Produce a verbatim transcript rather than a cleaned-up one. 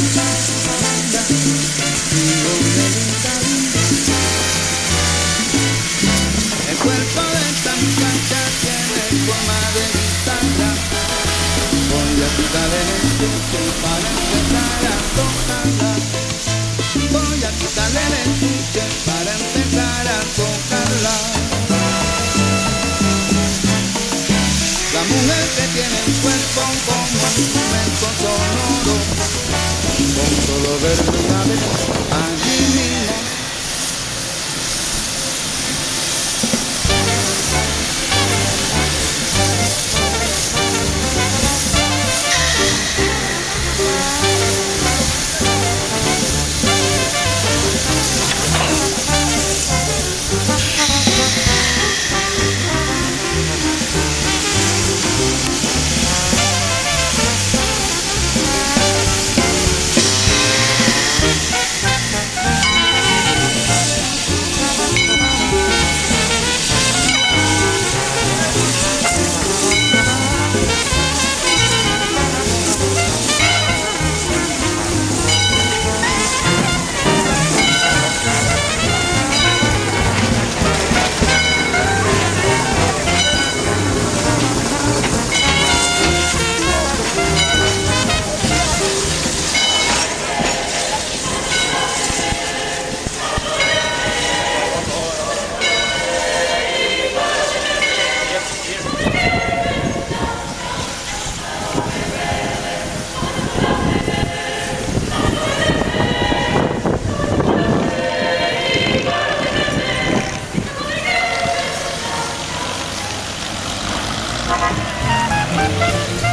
El cuerpo de esta muchacha tiene forma de guitarra. Voy a quitarle el estuche para empezar a tocarla. Voy a quitarle el estuche para empezar a tocarla. La mujer que tiene el cuerpo como un instrumento sonoro, con solo verlo una vez allí mismo. Thank you.